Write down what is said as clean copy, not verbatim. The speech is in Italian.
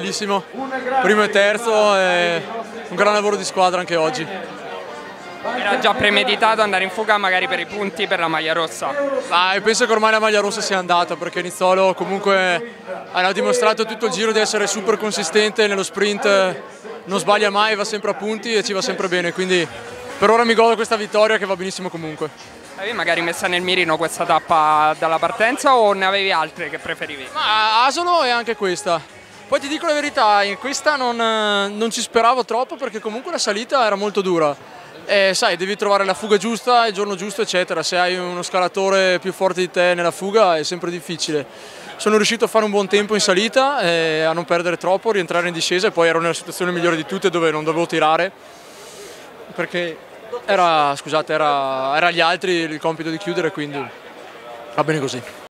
bellissimo, primo e terzo, e un gran lavoro di squadra anche oggi. Era già premeditato andare in fuga magari per i punti per la maglia rossa? Penso che ormai la maglia rossa sia andata, perché Nizzolo comunque ha dimostrato tutto il giro di essere super consistente nello sprint, non sbaglia mai, va sempre a punti e ci va sempre bene, quindi per ora mi godo questa vittoria che va benissimo comunque. Avevi magari messa nel mirino questa tappa dalla partenza o ne avevi altre che preferivi? Ma Asolo e anche questa. Poi ti dico la verità, in questa non ci speravo troppo perché comunque la salita era molto dura. E sai, devi trovare la fuga giusta, il giorno giusto, eccetera. Se hai uno scalatore più forte di te nella fuga è sempre difficile. Sono riuscito a fare un buon tempo in salita, a non perdere troppo, rientrare in discesa e poi ero nella situazione migliore di tutte dove non dovevo tirare. Perché era agli altri il compito di chiudere, quindi va bene così.